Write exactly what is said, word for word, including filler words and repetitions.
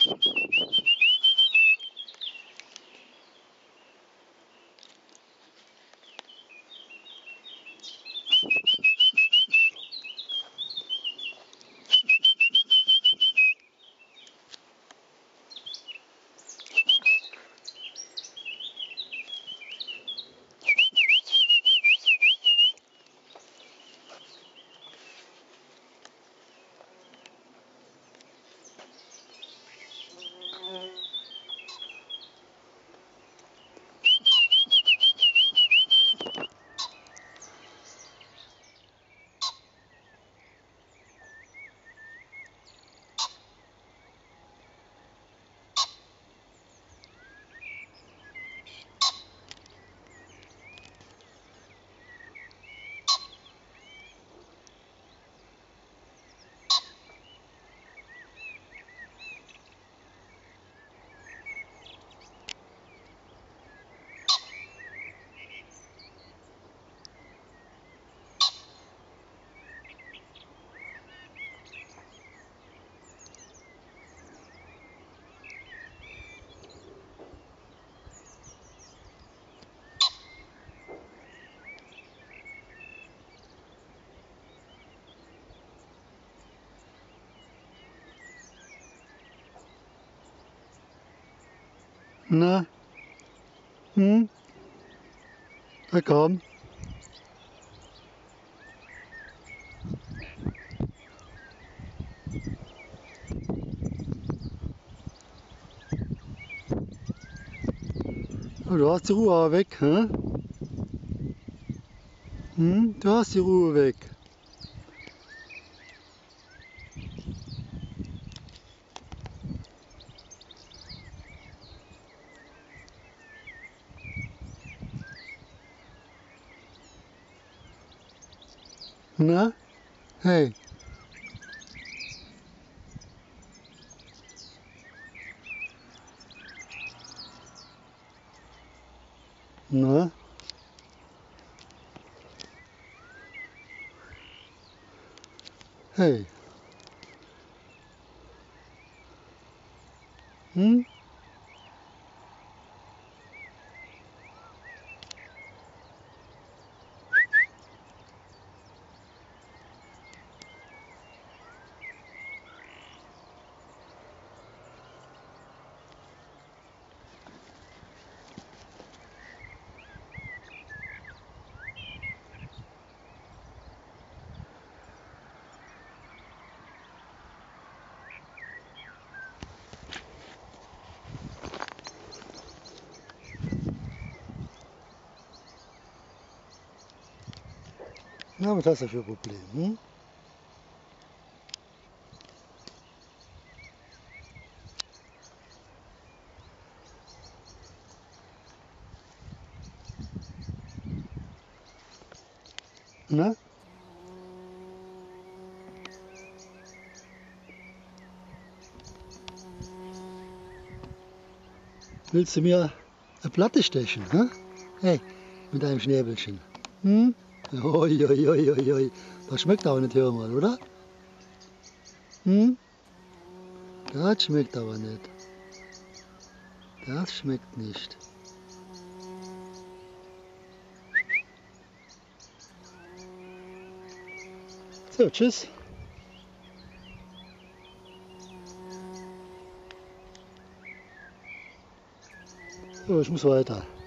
Na? Hm? Na komm. Oh, du hast die Ruhe aber weg, hä? Hm? Du hast die Ruhe weg. Na? Hey. Na? Hey. Hm? Na, was hast du für ein Problem? Hm? Na? Willst du mir eine Platte stechen? Hä? Hey, mit deinem Schnäbelchen. Hm? Oi, oi, oi, oi, oi. Das schmeckt aber nicht, hör mal, oder? Hm? Das schmeckt aber nicht. Das schmeckt nicht. So, tschüss. So, ich muss weiter.